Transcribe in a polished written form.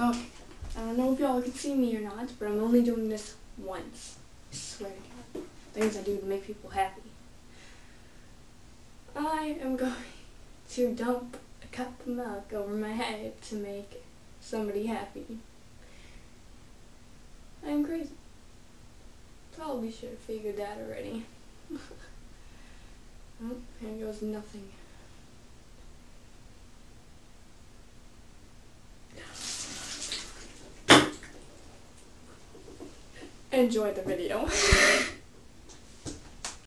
Okay, I don't know if y'all can see me or not, but I'm only doing this once. I swear to God. Things I do to make people happy. I am going to dump a cup of milk over my head to make somebody happy. I am crazy. Probably should have figured that already. Oh, here goes nothing. Enjoy the video.